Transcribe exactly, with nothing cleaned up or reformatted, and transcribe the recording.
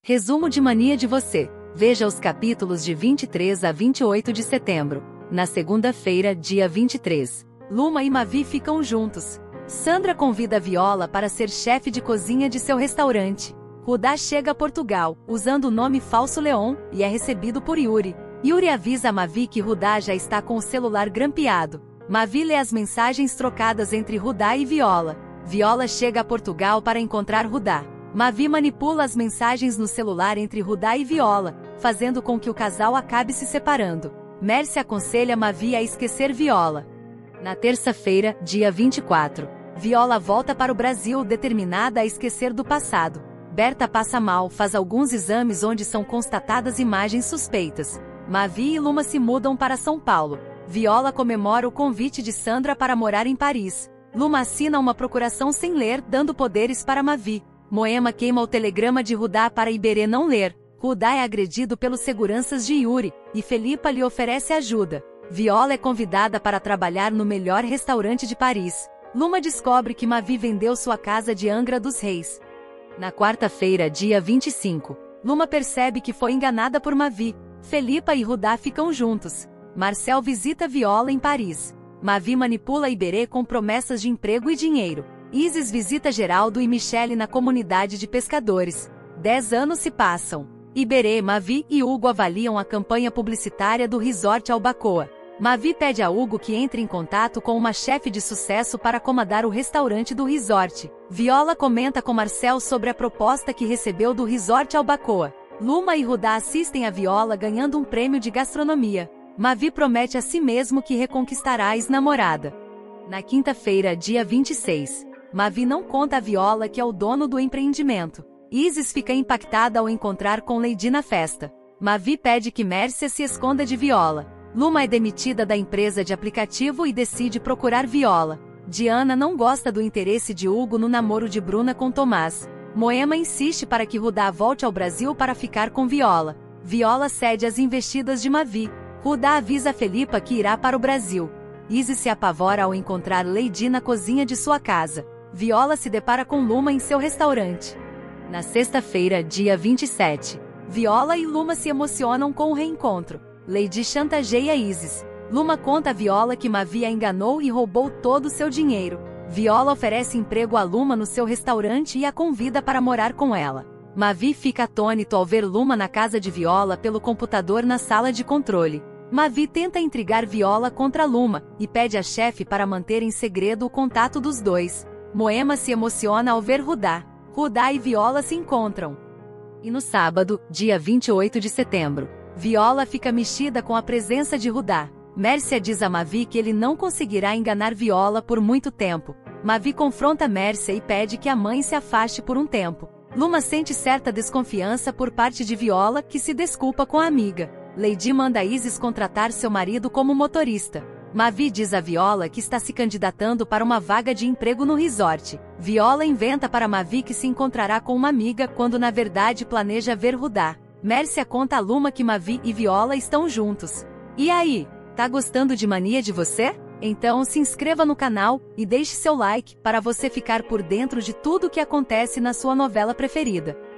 Resumo de Mania de Você. Veja os capítulos de vinte e três a vinte e oito de setembro. Na segunda-feira, dia vinte e três. Luma e Mavi ficam juntos. Sandra convida Viola para ser chefe de cozinha de seu restaurante. Rudá chega a Portugal, usando o nome falso Leon, e é recebido por Yuri. Yuri avisa a Mavi que Rudá já está com o celular grampeado. Mavi lê as mensagens trocadas entre Rudá e Viola. Viola chega a Portugal para encontrar Rudá. Mavi manipula as mensagens no celular entre Rudá e Viola, fazendo com que o casal acabe se separando. Mércia aconselha Mavi a esquecer Viola. Na terça-feira, dia vinte e quatro, Viola volta para o Brasil determinada a esquecer do passado. Berta passa mal, faz alguns exames onde são constatadas imagens suspeitas. Mavi e Luma se mudam para São Paulo. Viola comemora o convite de Sandra para morar em Paris. Luma assina uma procuração sem ler, dando poderes para Mavi. Moema queima o telegrama de Rudá para Iberê não ler. Rudá é agredido pelos seguranças de Yuri, e Felipa lhe oferece ajuda. Viola é convidada para trabalhar no melhor restaurante de Paris. Luma descobre que Mavi vendeu sua casa de Angra dos Reis. Na quarta-feira, dia vinte e cinco, Luma percebe que foi enganada por Mavi. Felipa e Rudá ficam juntos. Marcel visita Viola em Paris. Mavi manipula Iberê com promessas de emprego e dinheiro. Isis visita Geraldo e Michele na comunidade de pescadores. Dez anos se passam. Iberê, Mavi e Hugo avaliam a campanha publicitária do Resort Albacoa. Mavi pede a Hugo que entre em contato com uma chefe de sucesso para comandar o restaurante do resort. Viola comenta com Marcel sobre a proposta que recebeu do Resort Albacoa. Luma e Rudá assistem a Viola ganhando um prêmio de gastronomia. Mavi promete a si mesmo que reconquistará a ex-namorada. Na quinta-feira, dia vinte e seis, Mavi não conta a Viola que é o dono do empreendimento. Isis fica impactada ao encontrar com Lady na festa. Mavi pede que Mércia se esconda de Viola. Luma é demitida da empresa de aplicativo e decide procurar Viola. Diana não gosta do interesse de Hugo no namoro de Bruna com Tomás. Moema insiste para que Rudá volte ao Brasil para ficar com Viola. Viola cede às investidas de Mavi. Rudá avisa Felipa que irá para o Brasil. Isis se apavora ao encontrar Lady na cozinha de sua casa. Viola se depara com Luma em seu restaurante. Na sexta-feira, dia vinte e sete, Viola e Luma se emocionam com o reencontro. Lady chantageia Isis. Luma conta a Viola que Mavi a enganou e roubou todo o seu dinheiro. Viola oferece emprego a Luma no seu restaurante e a convida para morar com ela. Mavi fica atônito ao ver Luma na casa de Viola pelo computador na sala de controle. Mavi tenta intrigar Viola contra Luma, e pede à chefe para manter em segredo o contato dos dois. Moema se emociona ao ver Rudá. Rudá e Viola se encontram. E no sábado, dia vinte e oito de setembro, Viola fica mexida com a presença de Rudá. Mércia diz a Mavi que ele não conseguirá enganar Viola por muito tempo. Mavi confronta Mércia e pede que a mãe se afaste por um tempo. Luma sente certa desconfiança por parte de Viola, que se desculpa com a amiga. Lady manda Isis contratar seu marido como motorista. Mavi diz a Viola que está se candidatando para uma vaga de emprego no resort. Viola inventa para Mavi que se encontrará com uma amiga quando na verdade planeja ver Rudá. Mércia conta a Luma que Mavi e Viola estão juntos. E aí, tá gostando de Mania de Você? Então se inscreva no canal e deixe seu like para você ficar por dentro de tudo o que acontece na sua novela preferida.